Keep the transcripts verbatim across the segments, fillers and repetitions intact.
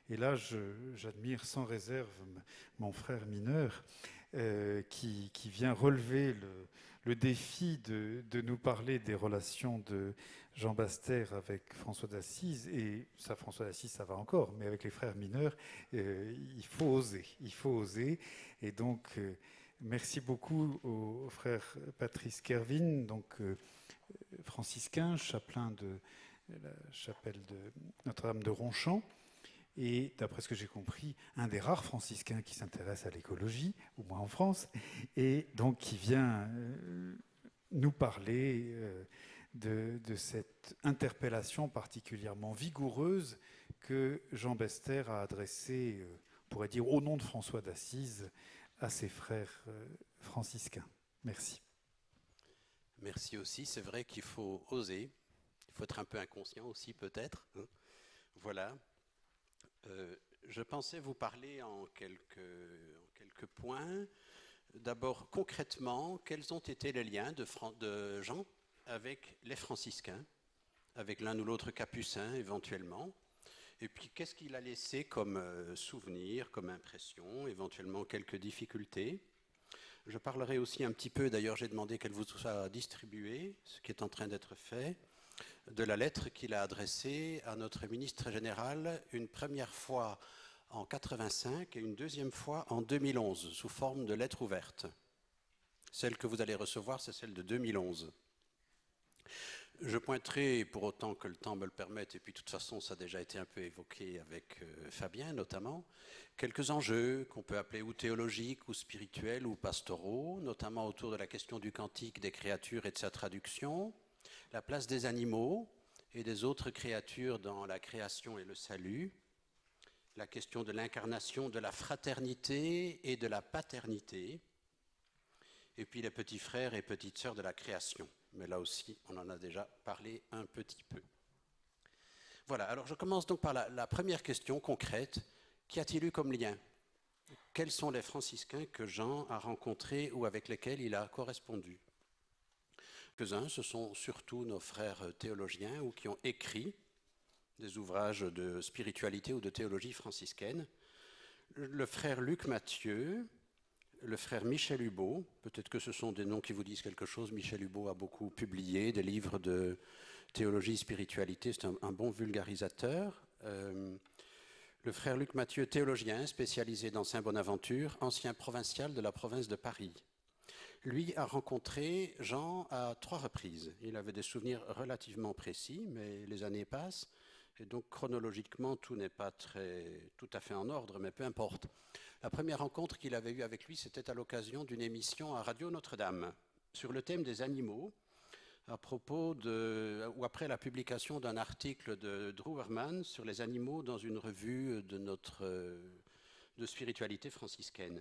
Et là, j'admire sans réserve mon frère mineur euh, qui, qui, vient relever le, le défi de, de, nous parler des relations de Jean Bastère avec François d'Assise. Et ça, François d'Assise, ça va encore, mais avec les frères mineurs, euh, il faut oser. Il faut oser. Et donc, euh, merci beaucoup au, au frère Patrice Kervin, donc euh, franciscain, chapelain de la chapelle de Notre-Dame de Ronchamp. Et d'après ce que j'ai compris, un des rares franciscains qui s'intéresse à l'écologie, au moins en France, et donc qui vient euh, nous parler euh, de, de cette interpellation particulièrement vigoureuse que Jean Bastère a adressée, euh, on pourrait dire au nom de François d'Assise, à ses frères euh, franciscains. Merci. Merci aussi. C'est vrai qu'il faut oser. Il faut être un peu inconscient aussi, peut-être. Hein. Voilà. Euh, je pensais vous parler en quelques, en quelques points. D'abord, concrètement, quels ont été les liens de, Fran de Jean avec les franciscains, avec l'un ou l'autre capucin éventuellement, et puis qu'est-ce qu'il a laissé comme euh, souvenir, comme impression, éventuellement quelques difficultés. Je parlerai aussi un petit peu, d'ailleurs j'ai demandé qu'elle vous soit distribuée, ce qui est en train d'être fait, de la lettre qu'il a adressée à notre ministre général une première fois en quatre-vingt-cinq et une deuxième fois en deux mille onze, sous forme de lettre ouverte. Celle que vous allez recevoir, c'est celle de deux mille onze. Je pointerai, pour autant que le temps me le permette, et puis de toute façon ça a déjà été un peu évoqué avec euh, Fabien notamment, quelques enjeux qu'on peut appeler ou théologiques, ou spirituels, ou pastoraux, notamment autour de la question du cantique des créatures et de sa traduction, la place des animaux et des autres créatures dans la création et le salut, la question de l'incarnation, de la fraternité et de la paternité, et puis les petits frères et petites sœurs de la création. Mais là aussi, on en a déjà parlé un petit peu. Voilà, alors je commence donc par la, la première question concrète. Qu'y a-t-il eu comme lien? Quels sont les franciscains que Jean a rencontrés ou avec lesquels il a correspondu? Quelques-uns, ce sont surtout nos frères théologiens ou qui ont écrit des ouvrages de spiritualité ou de théologie franciscaine. Le frère Luc Mathieu, le frère Michel Hubeau, peut-être que ce sont des noms qui vous disent quelque chose. Michel Hubeau a beaucoup publié des livres de théologie, spiritualité, c'est un, un bon vulgarisateur. Euh, le frère Luc Mathieu, théologien, spécialisé dans Saint-Bonaventure, ancien provincial de la province de Paris. Lui a rencontré Jean à trois reprises. Il avait des souvenirs relativement précis, mais les années passent. Et donc chronologiquement, tout n'est pas très, tout à fait en ordre, mais peu importe. La première rencontre qu'il avait eue avec lui, c'était à l'occasion d'une émission à Radio Notre-Dame sur le thème des animaux, à propos de, ou après la publication d'un article de Drew Herman sur les animaux dans une revue de notre de spiritualité franciscaine.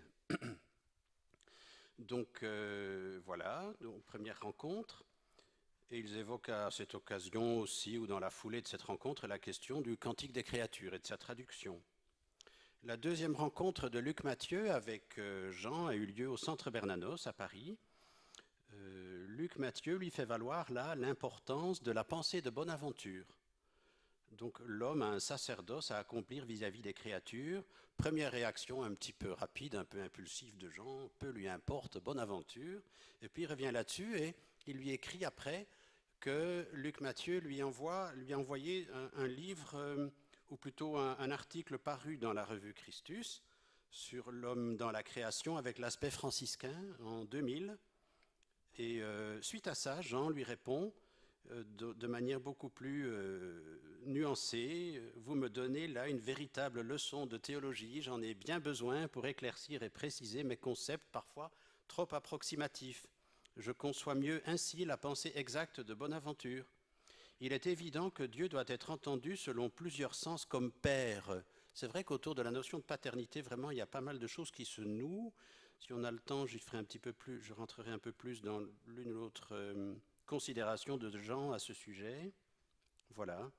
Donc euh, voilà, donc, première rencontre. Et ils évoquent à cette occasion aussi, ou dans la foulée de cette rencontre, la question du cantique des créatures et de sa traduction. La deuxième rencontre de Luc Mathieu avec Jean a eu lieu au Centre Bernanos à Paris. Euh, Luc Mathieu lui fait valoir là l'importance de la pensée de Bonaventure. Donc l'homme a un sacerdoce à accomplir vis-à-vis des créatures. Première réaction un petit peu rapide, un peu impulsive de Jean, peu lui importe Bonaventure. Et puis il revient là-dessus et il lui écrit après que Luc Mathieu lui, envoie, lui a envoyé un, un livre... Euh, ou plutôt un, un article paru dans la revue Christus sur l'homme dans la création avec l'aspect franciscain en deux mille. Et euh, suite à ça, Jean lui répond euh, de, de manière beaucoup plus euh, nuancée. Vous me donnez là une véritable leçon de théologie. J'en ai bien besoin pour éclaircir et préciser mes concepts parfois trop approximatifs. Je conçois mieux ainsi la pensée exacte de Bonaventure. Il est évident que Dieu doit être entendu selon plusieurs sens comme père. C'est vrai qu'autour de la notion de paternité, vraiment, il y a pas mal de choses qui se nouent. Si on a le temps, j'y ferai un petit peu plus, je rentrerai un peu plus dans l'une ou l'autre euh, considération de Jean à ce sujet. Voilà.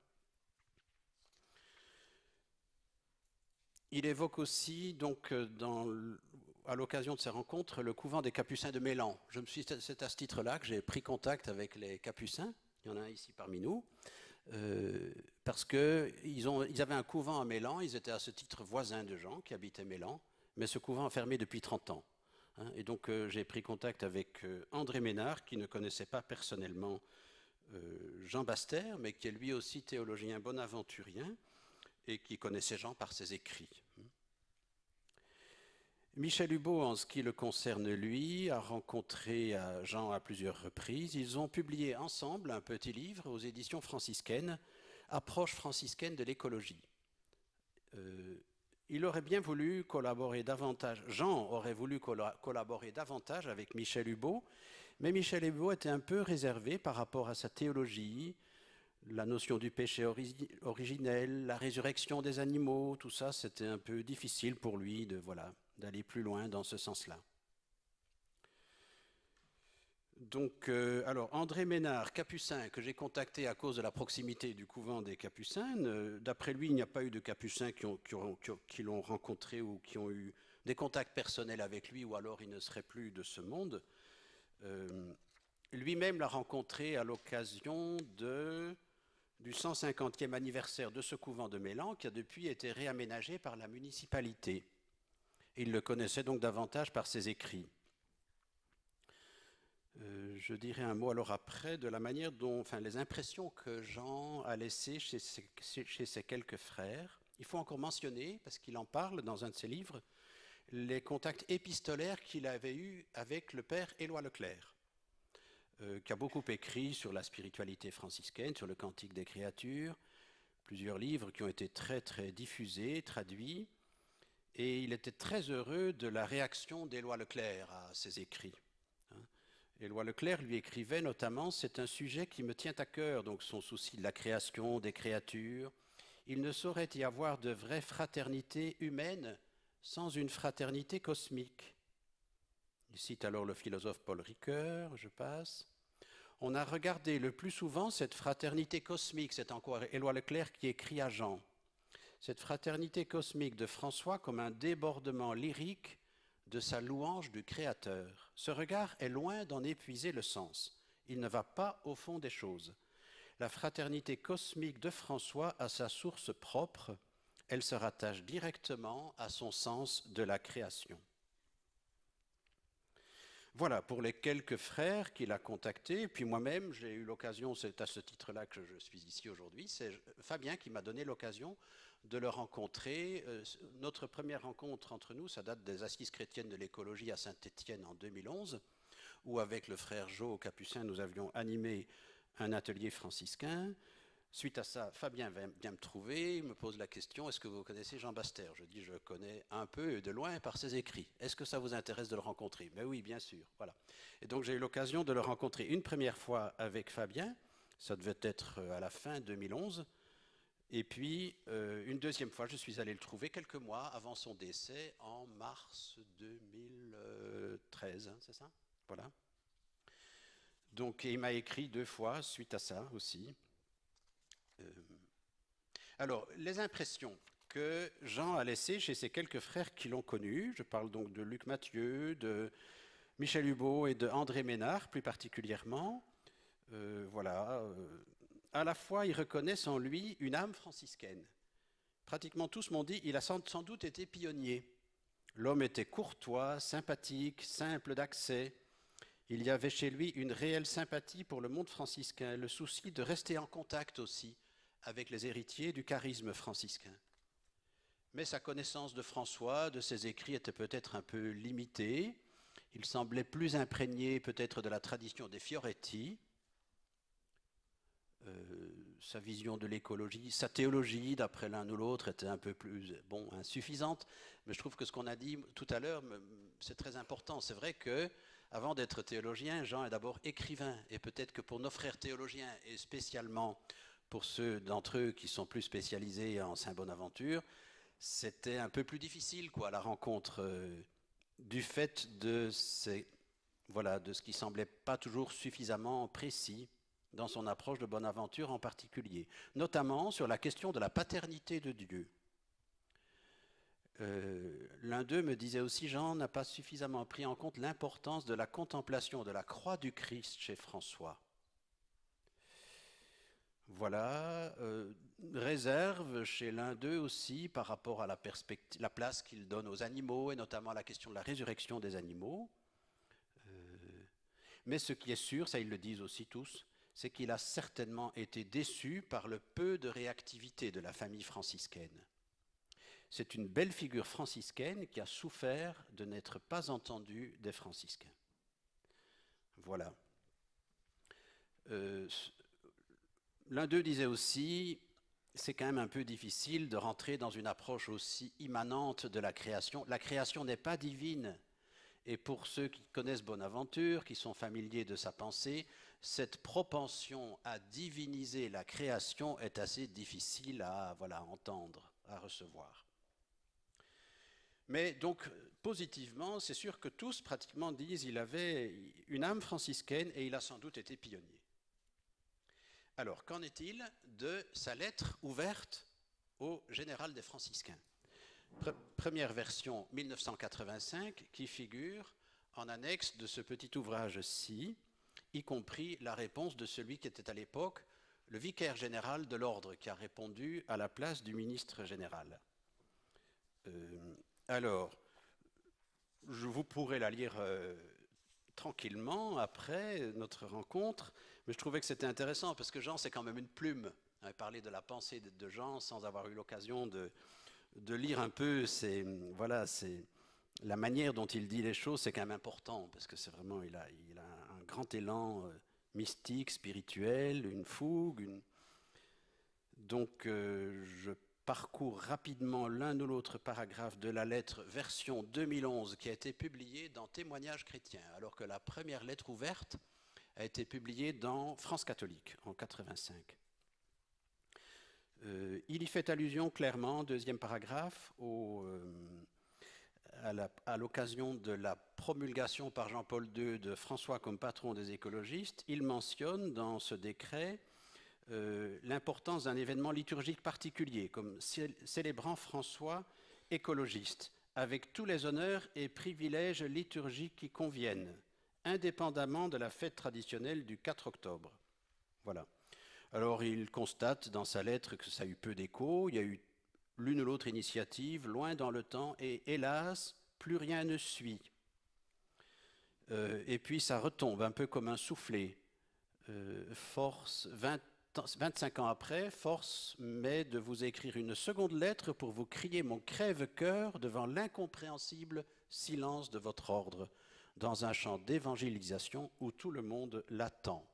Il évoque aussi, donc, dans, à l'occasion de ces rencontres, le couvent des Capucins de Mélan. Je me suis, c'est à ce titre-là que j'ai pris contact avec les Capucins. Il y en a un ici parmi nous. euh, parce qu'ils ont, ils avaient un couvent à Mélan, ils étaient à ce titre voisins de Jean qui habitaient Mélan, mais ce couvent a fermé depuis trente ans. Hein, et donc euh, j'ai pris contact avec euh, André Ménard, qui ne connaissait pas personnellement euh, Jean Bastère, mais qui est lui aussi théologien bonaventurien, et qui connaissait Jean par ses écrits. Michel Hubeau, en ce qui le concerne lui, a rencontré Jean à plusieurs reprises. Ils ont publié ensemble un petit livre aux éditions franciscaines, Approche franciscaine de l'écologie. Euh, il aurait bien voulu collaborer davantage, Jean aurait voulu collaborer davantage avec Michel Hubeau, mais Michel Hubeau était un peu réservé par rapport à sa théologie, la notion du péché ori originel, la résurrection des animaux, tout ça, c'était un peu difficile pour lui de, voilà, d'aller plus loin dans ce sens-là. Donc, euh, alors, André Ménard, capucin, que j'ai contacté à cause de la proximité du couvent des Capucins, euh, d'après lui, il n'y a pas eu de Capucins qui, ont, qui, ont, qui, ont, qui l'ont rencontré ou qui ont eu des contacts personnels avec lui, ou alors il ne serait plus de ce monde. Euh, lui-même l'a rencontré à l'occasion de... du cent cinquantième anniversaire de ce couvent de Mélan, qui a depuis été réaménagé par la municipalité. Il le connaissait donc davantage par ses écrits. Euh, je dirais un mot alors après de la manière dont, enfin, les impressions que Jean a laissées chez ses, chez ses quelques frères. Il faut encore mentionner, parce qu'il en parle dans un de ses livres, les contacts épistolaires qu'il avait eus avec le père Éloi Leclerc, euh, qui a beaucoup écrit sur la spiritualité franciscaine, sur le Cantique des créatures, plusieurs livres qui ont été très très diffusés, traduits, et il était très heureux de la réaction d'Éloi Leclerc à ses écrits. Éloi Leclerc lui écrivait notamment « C'est un sujet qui me tient à cœur, donc son souci de la création, des créatures. Il ne saurait y avoir de vraie fraternité humaine sans une fraternité cosmique. » Il cite alors le philosophe Paul Ricoeur, je passe. « On a regardé le plus souvent cette fraternité cosmique, c'est encore Éloi Leclerc qui écrit à Jean, cette fraternité cosmique de François comme un débordement lyrique de sa louange du Créateur. Ce regard est loin d'en épuiser le sens. Il ne va pas au fond des choses. La fraternité cosmique de François a sa source propre. Elle se rattache directement à son sens de la création. » Voilà pour les quelques frères qu'il a contactés. Puis moi-même, j'ai eu l'occasion, c'est à ce titre-là que je suis ici aujourd'hui, c'est Fabien qui m'a donné l'occasion de le rencontrer. Euh, notre première rencontre entre nous, ça date des Assises chrétiennes de l'écologie à Saint-Étienne en deux mille onze, où avec le frère Jo Capucin, nous avions animé un atelier franciscain. Suite à ça, Fabien vient me trouver, il me pose la question, est-ce que vous connaissez Jean Bastère? Je dis, je connais un peu de loin par ses écrits. Est-ce que ça vous intéresse de le rencontrer? Mais oui, bien sûr. Voilà. Et donc j'ai eu l'occasion de le rencontrer une première fois avec Fabien, ça devait être à la fin deux mille onze, et puis euh, une deuxième fois, je suis allé le trouver quelques mois avant son décès, en mars deux mille treize, hein, c'est ça? Voilà. Donc il m'a écrit deux fois suite à ça aussi. Euh, alors, les impressions que Jean a laissées chez ses quelques frères qui l'ont connu, je parle donc de Luc Mathieu, de Michel Hubeau et de André Ménard plus particulièrement, euh, voilà, euh, à la fois ils reconnaissent en lui une âme franciscaine. Pratiquement tous m'ont dit il a sans, sans doute été pionnier. L'homme était courtois, sympathique, simple d'accès. Il y avait chez lui une réelle sympathie pour le monde franciscain, le souci de rester en contact aussi avec les héritiers du charisme franciscain. Mais sa connaissance de François, de ses écrits, était peut-être un peu limitée. Il semblait plus imprégné peut-être de la tradition des Fioretti. Euh, sa vision de l'écologie, sa théologie, d'après l'un ou l'autre, était un peu plus bon, insuffisante. Mais je trouve que ce qu'on a dit tout à l'heure, c'est très important. C'est vrai que avant d'être théologien, Jean est d'abord écrivain. Et peut-être que pour nos frères théologiens, et spécialement pour ceux d'entre eux qui sont plus spécialisés en Saint-Bonaventure, c'était un peu plus difficile, quoi, la rencontre, euh, du fait de, ces, voilà, de ce qui semblait pas toujours suffisamment précis dans son approche de Bonaventure en particulier, notamment sur la question de la paternité de Dieu. Euh, L'un d'eux me disait aussi, Jean n'a pas suffisamment pris en compte l'importance de la contemplation de la croix du Christ chez François. voilà, euh, réserve chez l'un d'eux aussi par rapport à la, la place qu'il donne aux animaux, et notamment à la question de la résurrection des animaux. Euh, mais ce qui est sûr, ça ils le disent aussi tous, c'est qu'il a certainement été déçu par le peu de réactivité de la famille franciscaine. C'est une belle figure franciscaine qui a souffert de n'être pas entendue des franciscains. Voilà. Euh, L'un d'eux disait aussi, c'est quand même un peu difficile de rentrer dans une approche aussi immanente de la création. La création n'est pas divine. Et pour ceux qui connaissent Bonaventure, qui sont familiers de sa pensée, cette propension à diviniser la création est assez difficile à voilà, entendre, à recevoir. Mais donc, positivement, c'est sûr que tous pratiquement disent qu'il avait une âme franciscaine et il a sans doute été pionnier. Alors, qu'en est-il de sa lettre ouverte au général des franciscains ? Première version mille neuf cent quatre-vingt-cinq qui figure en annexe de ce petit ouvrage-ci, y compris la réponse de celui qui était à l'époque le vicaire général de l'ordre, qui a répondu à la place du ministre général. Euh, alors, je vous pourrez la lire euh, tranquillement après notre rencontre, mais je trouvais que c'était intéressant parce que Jean, c'est quand même une plume. On avait parlé de la pensée de Jean sans avoir eu l'occasion de, de lire un peu c'est, voilà, c'est, la manière dont il dit les choses, c'est quand même important parce que c'est vraiment, il a, il a un grand élan euh, mystique, spirituel, une fougue. Une... Donc, euh, je parcours rapidement l'un ou l'autre paragraphe de la lettre version deux mille onze qui a été publiée dans Témoignages chrétiens, alors que la première lettre ouverte a été publiée dans France catholique en quatre-vingt-cinq. Euh, il y fait allusion clairement, deuxième paragraphe, au, euh, à l'occasion de la promulgation par Jean-Paul deux de François comme patron des écologistes. Il mentionne dans ce décret euh, l'importance d'un événement liturgique particulier, comme célébrant François écologiste, avec tous les honneurs et privilèges liturgiques qui conviennent, indépendamment de la fête traditionnelle du quatre octobre. Voilà. Alors il constate dans sa lettre que ça a eu peu d'écho, il y a eu l'une ou l'autre initiative, loin dans le temps, et hélas, plus rien ne suit. Euh, et puis ça retombe un peu comme un soufflet. Euh, force, vingt, vingt-cinq ans après, force m'est de vous écrire une seconde lettre pour vous crier mon crève-cœur devant l'incompréhensible silence de votre ordre, dans un champ d'évangélisation où tout le monde l'attend.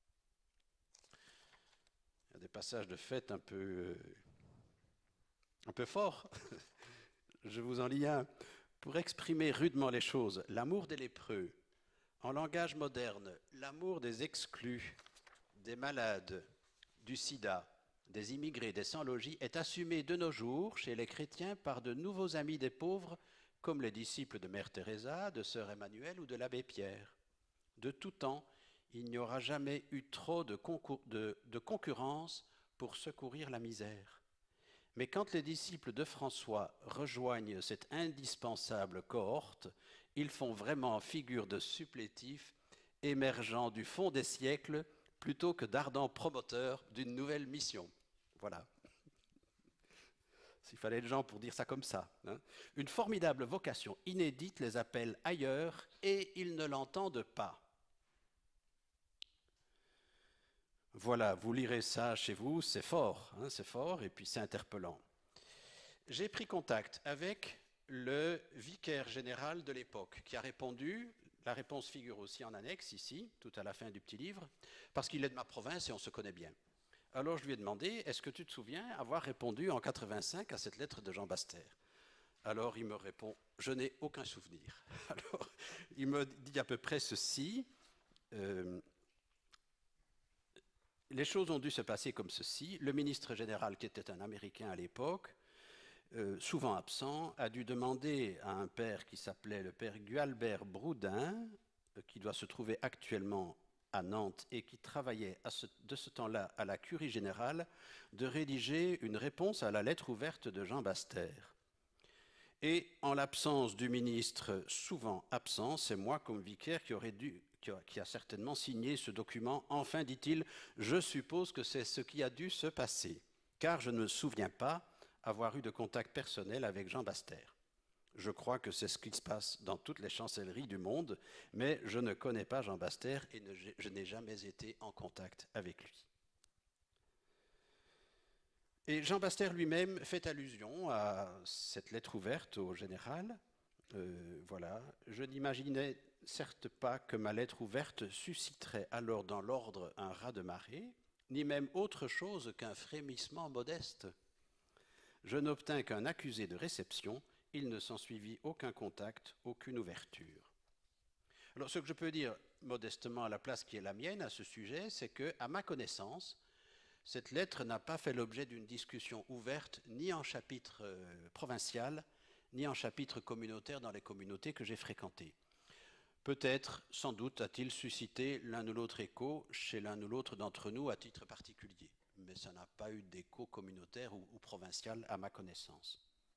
Il y a des passages de fait un peu, euh, un peu forts. Je vous en lis un. Pour exprimer rudement les choses, l'amour des lépreux, en langage moderne, l'amour des exclus, des malades, du sida, des immigrés, des sans-logis, est assumé de nos jours chez les chrétiens par de nouveaux amis des pauvres, comme les disciples de Mère Teresa, de Sœur Emmanuelle ou de l'abbé Pierre. De tout temps, il n'y aura jamais eu trop de, de, de concurrence pour secourir la misère. Mais quand les disciples de François rejoignent cette indispensable cohorte, ils font vraiment figure de supplétifs émergeant du fond des siècles plutôt que d'ardents promoteurs d'une nouvelle mission. Voilà. S'il fallait être gens pour dire ça comme ça. Hein. Une formidable vocation inédite les appelle ailleurs et ils ne l'entendent pas. Voilà, vous lirez ça chez vous, c'est fort, hein, c'est fort et puis c'est interpellant. J'ai pris contact avec le vicaire général de l'époque qui a répondu, la réponse figure aussi en annexe ici, tout à la fin du petit livre, parce qu'il est de ma province et on se connaît bien. Alors je lui ai demandé, est-ce que tu te souviens avoir répondu en quatre-vingt-cinq à cette lettre de Jean Baster ? Alors il me répond, je n'ai aucun souvenir. Alors il me dit à peu près ceci, euh, les choses ont dû se passer comme ceci. Le ministre général, qui était un Américain à l'époque, euh, souvent absent, a dû demander à un père qui s'appelait le père Gualbert Broudin, euh, qui doit se trouver actuellement à Nantes et qui travaillait à ce, de ce temps-là à la curie générale, de rédiger une réponse à la lettre ouverte de Jean Baster. Et en l'absence du ministre souvent absent, c'est moi comme vicaire qui aurais dû qui a, qui a certainement signé ce document. Enfin, dit-il, je suppose que c'est ce qui a dû se passer, car je ne me souviens pas avoir eu de contact personnel avec Jean Bastère. Je crois que c'est ce qui se passe dans toutes les chancelleries du monde, mais je ne connais pas Jean Bastère et ne, je n'ai jamais été en contact avec lui. Et Jean Bastère lui-même fait allusion à cette lettre ouverte au général. Euh, voilà, je n'imaginais certes pas que ma lettre ouverte susciterait alors dans l'ordre un raz de marée, ni même autre chose qu'un frémissement modeste. Je n'obtins qu'un accusé de réception, il ne s'ensuivit aucun contact, aucune ouverture. Alors ce que je peux dire modestement à la place qui est la mienne à ce sujet, c'est que, à ma connaissance, cette lettre n'a pas fait l'objet d'une discussion ouverte ni en chapitre euh, provincial, ni en chapitre communautaire dans les communautés que j'ai fréquentées. Peut-être, sans doute, a-t-il suscité l'un ou l'autre écho chez l'un ou l'autre d'entre nous à titre particulier, mais ça n'a pas eu d'écho communautaire ou, ou provincial à ma connaissance.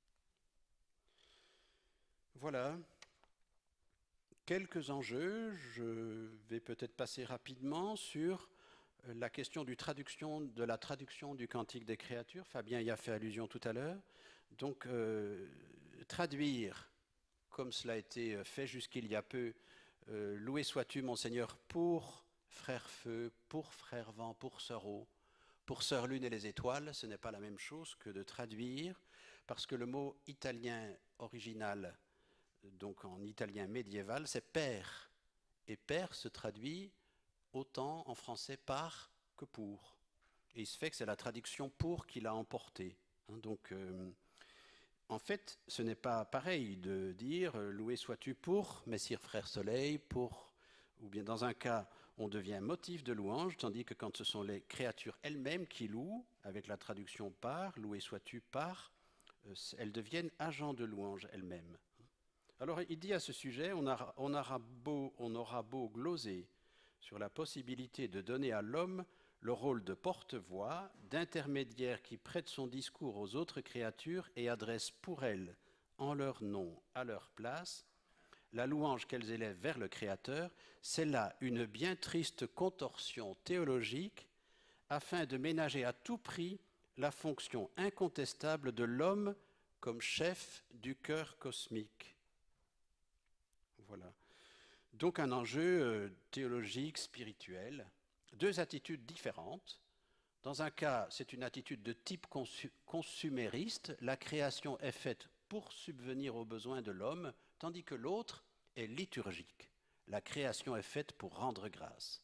Voilà. Quelques enjeux, je vais peut-être passer rapidement sur la question du traduction, de la traduction du Cantique des créatures. Fabien y a fait allusion tout à l'heure. Donc, euh, traduire, comme cela a été fait jusqu'il y a peu, euh, loué sois-tu, mon Seigneur, pour frère Feu, pour frère Vent, pour sœur Eau, pour sœur Lune et les étoiles, ce n'est pas la même chose que de traduire, parce que le mot italien original, donc en italien médiéval, c'est père. Et père se traduit autant en français par que pour. Et il se fait que c'est la traduction pour qui l'a emporté. Hein, donc, euh, en fait, ce n'est pas pareil de dire euh, loué sois-tu pour Messire Frère Soleil, pour, ou bien dans un cas, on devient motif de louange, tandis que quand ce sont les créatures elles-mêmes qui louent, avec la traduction par, loué sois-tu par, euh, elles deviennent agents de louange elles-mêmes. Alors, il dit à ce sujet, on aura, on aura beau, on aura beau gloser sur la possibilité de donner à l'homme le rôle de porte-voix, d'intermédiaire qui prête son discours aux autres créatures et adresse pour elles, en leur nom, à leur place, la louange qu'elles élèvent vers le Créateur, c'est là une bien triste contorsion théologique afin de ménager à tout prix la fonction incontestable de l'homme comme chef du cœur cosmique. Voilà. Donc un enjeu théologique, spirituel, deux attitudes différentes. Dans un cas, c'est une attitude de type consumériste, la création est faite pour subvenir aux besoins de l'homme, tandis que l'autre est liturgique, la création est faite pour rendre grâce.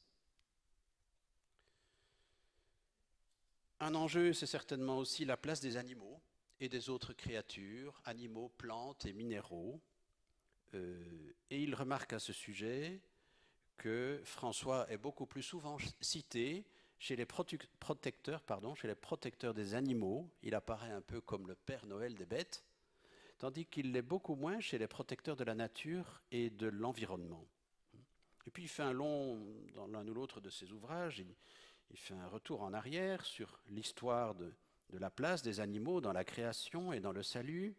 Un enjeu, c'est certainement aussi la place des animaux et des autres créatures, animaux, plantes et minéraux. Euh, et il remarque à ce sujet que François est beaucoup plus souvent cité chez les protecteurs, pardon, chez les protecteurs des animaux. Il apparaît un peu comme le Père Noël des bêtes, tandis qu'il l'est beaucoup moins chez les protecteurs de la nature et de l'environnement. Et puis il fait un long, dans l'un ou l'autre de ses ouvrages, il, il fait un retour en arrière sur l'histoire de, de la place des animaux dans la création et dans le salut.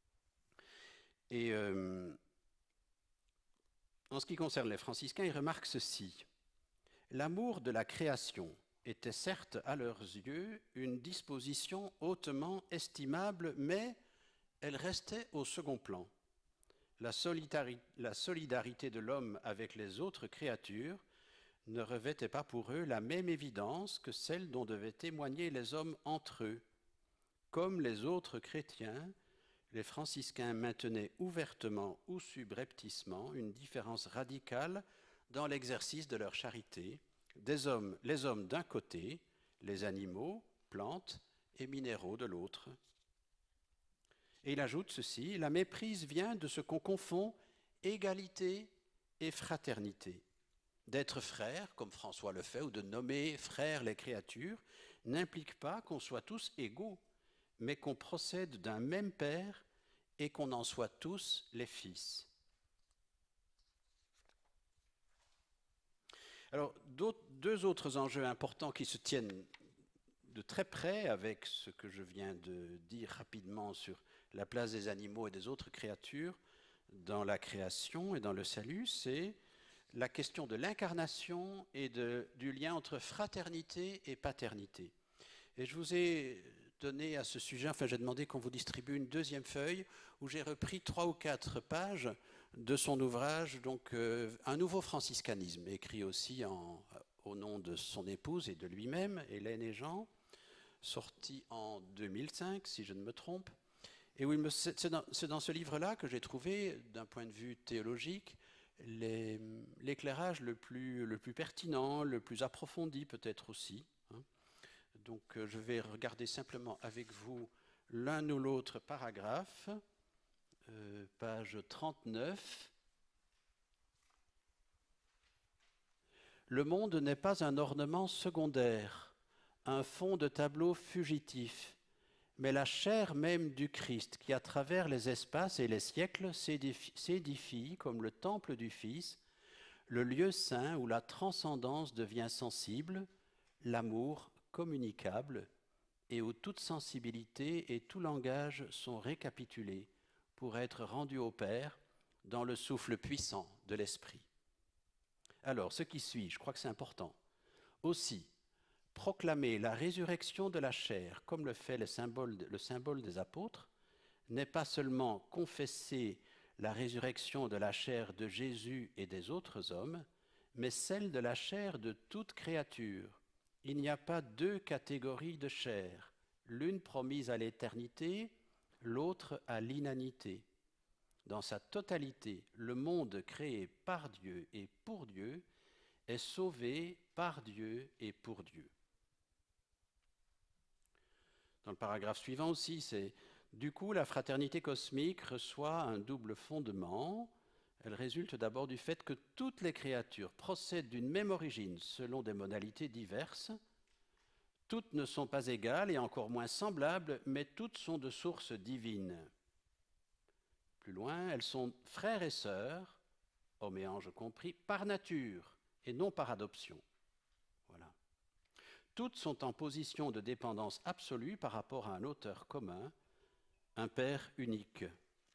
Et euh, en ce qui concerne les franciscains, ils remarquent ceci. L'amour de la création était certes à leurs yeux une disposition hautement estimable, mais elle restait au second plan. La solidarité, la solidarité de l'homme avec les autres créatures ne revêtait pas pour eux la même évidence que celle dont devaient témoigner les hommes entre eux. Comme les autres chrétiens, les franciscains maintenaient ouvertement ou subrepticement une différence radicale dans l'exercice de leur charité, des hommes, les hommes d'un côté, les animaux, plantes et minéraux de l'autre. Et il ajoute ceci, la méprise vient de ce qu'on confond égalité et fraternité. D'être frère, comme François le fait, ou de nommer frères les créatures, n'implique pas qu'on soit tous égaux, mais qu'on procède d'un même Père et qu'on en soit tous les fils. Alors, deux autres enjeux importants qui se tiennent de très près avec ce que je viens de dire rapidement sur la place des animaux et des autres créatures dans la création et dans le salut, c'est la question de l'incarnation et de, du lien entre fraternité et paternité. Et je vous ai donné à ce sujet, enfin j'ai demandé qu'on vous distribue une deuxième feuille où j'ai repris trois ou quatre pages de son ouvrage, donc euh, Un nouveau franciscanisme, écrit aussi en, au nom de son épouse et de lui-même, Hélène et Jean, sorti en deux mille cinq, si je ne me trompe. Et oui, c'est dans, dans ce livre-là que j'ai trouvé, d'un point de vue théologique, l'éclairage le plus, le plus pertinent, le plus approfondi peut-être aussi. Hein. Donc euh, je vais regarder simplement avec vous l'un ou l'autre paragraphe, euh, page trente-neuf. Le monde n'est pas un ornement secondaire, un fond de tableau fugitif, mais la chair même du Christ qui, à travers les espaces et les siècles, s'édifie comme le temple du Fils, le lieu saint où la transcendance devient sensible, l'amour communicable, et où toute sensibilité et tout langage sont récapitulés pour être rendus au Père dans le souffle puissant de l'Esprit. Alors, ce qui suit, je crois que c'est important. Aussi, proclamer la résurrection de la chair, comme le fait le symbole, le symbole des apôtres, n'est pas seulement confesser la résurrection de la chair de Jésus et des autres hommes, mais celle de la chair de toute créature. Il n'y a pas deux catégories de chair, l'une promise à l'éternité, l'autre à l'inanité. Dans sa totalité, le monde créé par Dieu et pour Dieu est sauvé par Dieu et pour Dieu. Dans le paragraphe suivant aussi, c'est « Du coup, la fraternité cosmique reçoit un double fondement. Elle résulte d'abord du fait que toutes les créatures procèdent d'une même origine selon des modalités diverses. Toutes ne sont pas égales et encore moins semblables, mais toutes sont de source divine. Plus loin, elles sont frères et sœurs, hommes et anges compris, par nature et non par adoption. » Voilà. Toutes sont en position de dépendance absolue par rapport à un auteur commun, un Père unique.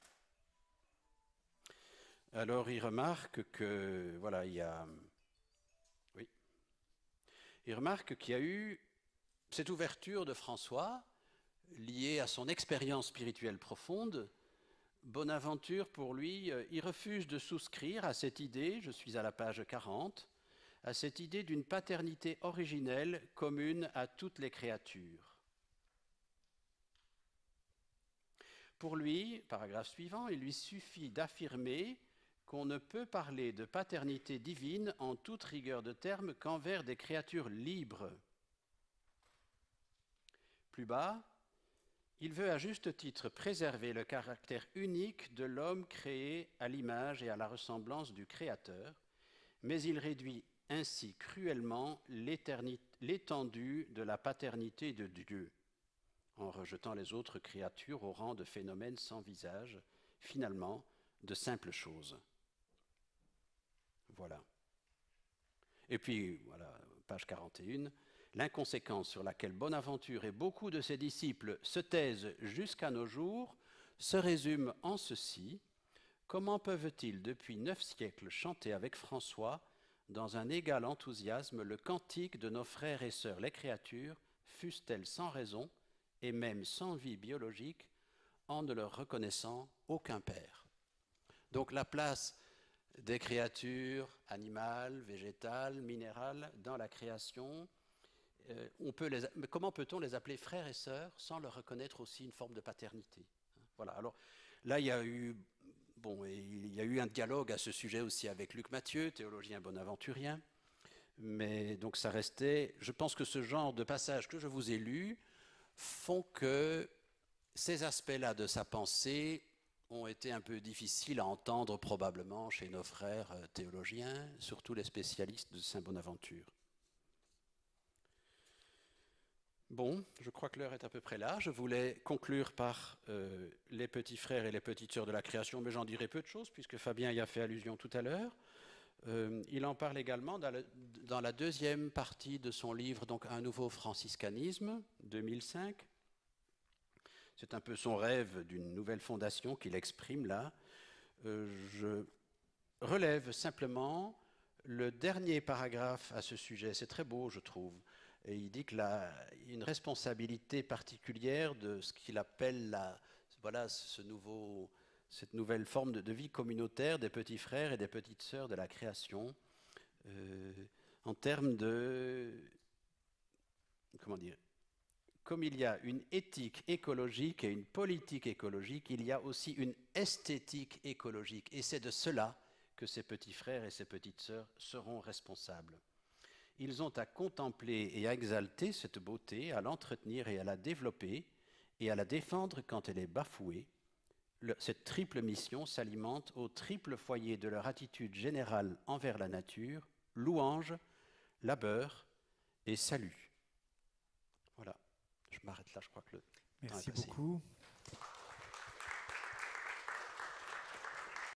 Alors il remarque que, voilà, il y a, oui, il remarque qu'il y a eu cette ouverture de François liée à son expérience spirituelle profonde. Bonaventure, pour lui, il refuse de souscrire à cette idée, je suis à la page quarante, à cette idée d'une paternité originelle commune à toutes les créatures. Pour lui, paragraphe suivant, il lui suffit d'affirmer qu'on ne peut parler de paternité divine en toute rigueur de terme qu'envers des créatures libres. Plus bas, il veut à juste titre préserver le caractère unique de l'homme créé à l'image et à la ressemblance du Créateur, mais il réduit ainsi cruellement l'étendue de la paternité de Dieu, en rejetant les autres créatures au rang de phénomènes sans visage, finalement de simples choses. Voilà. Et puis, voilà, page quarante et un, l'inconséquence sur laquelle Bonaventure et beaucoup de ses disciples se taisent jusqu'à nos jours se résume en ceci: comment peuvent-ils, depuis neuf siècles, chanter avec François, dans un égal enthousiasme, le cantique de nos frères et sœurs les créatures, fussent-elles sans raison, et même sans vie biologique, en ne leur reconnaissant aucun père. Donc la place des créatures animales, végétales, minérales dans la création, euh, on peut les, mais comment peut-on les appeler frères et sœurs sans leur reconnaître aussi une forme de paternité? Voilà. Alors là, il y a eu, bon, il y a eu un dialogue à ce sujet aussi avec Luc Mathieu, théologien bonaventurien, mais donc ça restait. Je pense que ce genre de passages que je vous ai lus font que ces aspects-là de sa pensée ont été un peu difficiles à entendre probablement chez nos frères théologiens, surtout les spécialistes de Saint Bonaventure. Bon, je crois que l'heure est à peu près là. Je voulais conclure par euh, les petits frères et les petites sœurs de la création, mais j'en dirai peu de choses puisque Fabien y a fait allusion tout à l'heure. Euh, il en parle également dans, le, dans la deuxième partie de son livre, donc Un nouveau franciscanisme, deux mille cinq. C'est un peu son rêve d'une nouvelle fondation qu'il exprime là. Euh, je relève simplement le dernier paragraphe à ce sujet, c'est très beau, je trouve. Et il dit qu'il a une responsabilité particulière de ce qu'il appelle la, voilà, ce nouveau, cette nouvelle forme de, de vie communautaire des petits frères et des petites sœurs de la création, euh, en termes de, comment dire, comme il y a une éthique écologique et une politique écologique, il y a aussi une esthétique écologique. Et c'est de cela que ces petits frères et ces petites sœurs seront responsables. Ils ont à contempler et à exalter cette beauté, à l'entretenir et à la développer, et à la défendre quand elle est bafouée. Le, cette triple mission s'alimente au triple foyer de leur attitude générale envers la nature, louange, labeur et salut. Voilà, je m'arrête là, je crois que le Merci beaucoup.